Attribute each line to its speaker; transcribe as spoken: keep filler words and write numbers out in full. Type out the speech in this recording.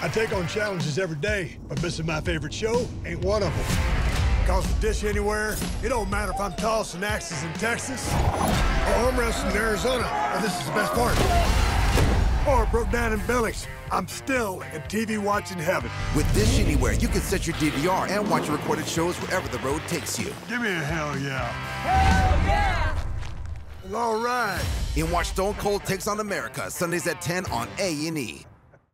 Speaker 1: I take on challenges every day, but missing my favorite show ain't one of them. Cause with Dish Anywhere, it don't matter if I'm tossing axes in Texas, or arm wrestling in Arizona, and this is the best part, or broke down in Billings. I'm still in T V watching heaven.
Speaker 2: With Dish Anywhere, you can set your D V R and watch recorded shows wherever the road takes you.
Speaker 1: Give me a hell yeah.
Speaker 3: Hell yeah!
Speaker 1: All right.
Speaker 2: And watch Stone Cold Takes on America, Sundays at ten on A and E.